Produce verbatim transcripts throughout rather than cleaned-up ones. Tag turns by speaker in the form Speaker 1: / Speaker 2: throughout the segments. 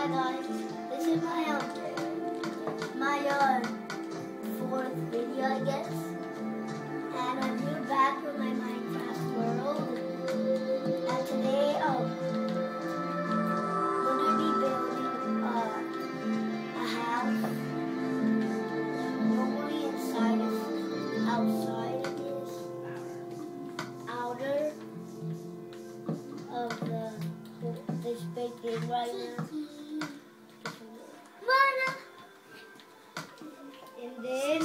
Speaker 1: guys, this is my um, my uh, fourth video, I guess, and I'm here back with my Minecraft world. And today, um, we're gonna be building uh, a house. Normally inside is outside it is outer of the this big thing right now. And then,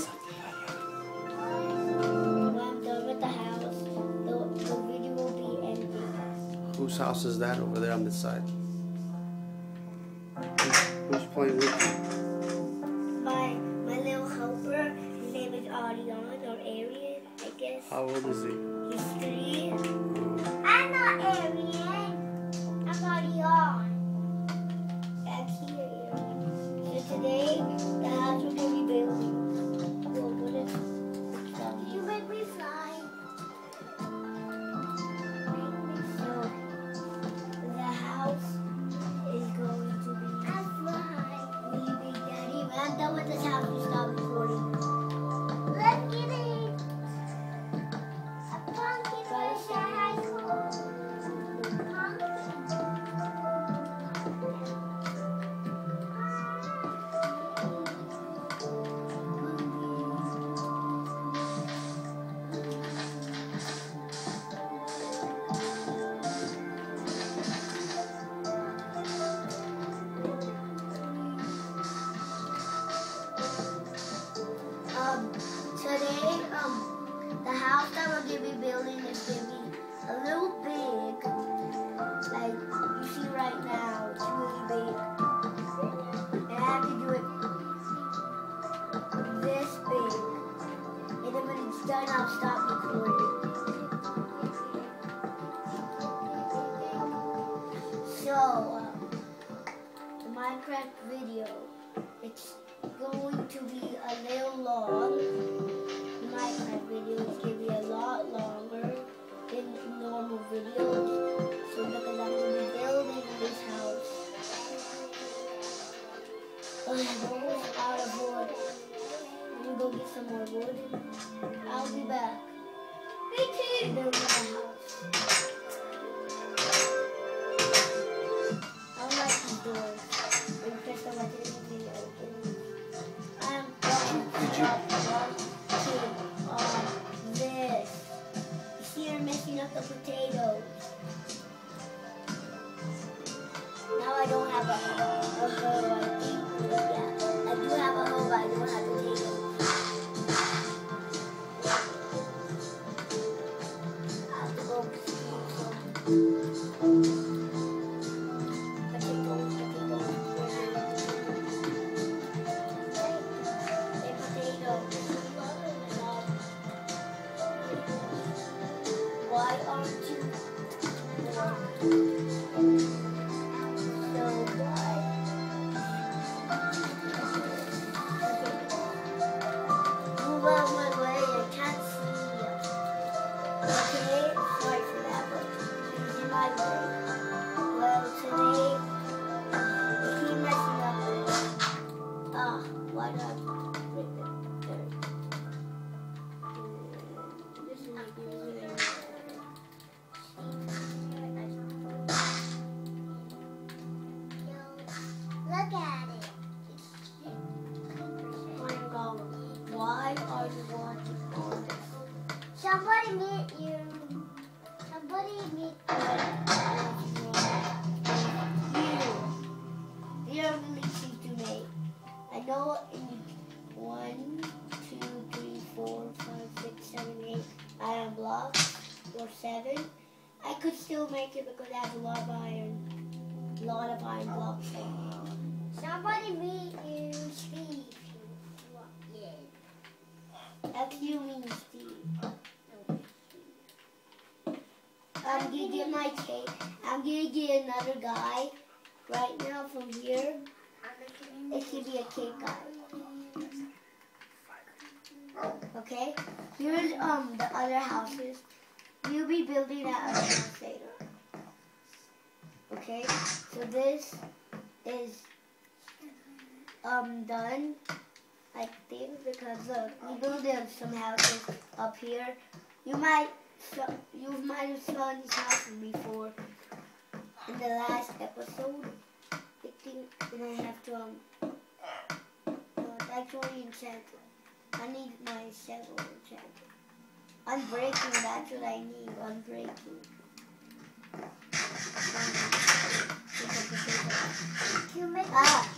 Speaker 1: when I'm done with the house, the, the video will be ending.
Speaker 2: Whose house is that over there on this side? Who's playing with you?
Speaker 1: My, my little helper, his name is Arion or Arian, I guess.
Speaker 2: How old is he?
Speaker 1: He's three. I'm not Arian. I'm Arion. That's here, Arian. So today, the house we're going to be building. Well, what is you make me fly. So, the house is going to be I fly. Me, Big Daddy. When I'm done with this house, we stop recording. Let's get it. A pumpkin wish I had pumpkin. Um, today, um, the house that we're gonna be building is gonna be a little big. Like you see right now, it's really big. And I have to do it this big. And then when it's done, I'll stop recording. So, uh, the Minecraft video, it's going to be a little long. The Minecraft video is going to be a lot longer than normal videos. So because I'm going to be building this house. Oh, I'm almost out of wood. I'm going to go get some more wood. I'll be back. Me too. Building the house. I don't like these doors. When you press the button, it's going to open. I'm going to um, this. You see her messing up the potatoes. Now I don't have a, a hoe, I think. Yeah, I do have a hoe, but I don't have potatoes. I have to go see some potatoes, potatoes. Why aren't you so why? Move out my way, I can't see you. Okay, sorry for that, but it's in my way. Well, today, I keep messing up with it. Ah, why not break it there? This is making me really mad. Look at it. Why are you watching all this? Somebody meet you. Somebody meet you. You. You're really easy to make. I know in one, two, three, four, five, six, seven, eight iron blocks or seven. I could still make it because I have a lot of iron. A lot of iron blocks. Somebody meet you, Steve. That's you mean Steve. I'm gonna get my tape. I'm gonna get another guy right now from here. It should be a cake guy. Okay? Here's um the other houses. You'll be building that other house later. Okay? So this is um done, I think, because look, we built some houses up here. You might you might have saw these houses before in the last episode. I think, and I have to um. No, it's actually enchanted. I need my shovel enchanted. Unbreaking, that's what I need. Unbreaking.
Speaker 3: You make
Speaker 1: Ah.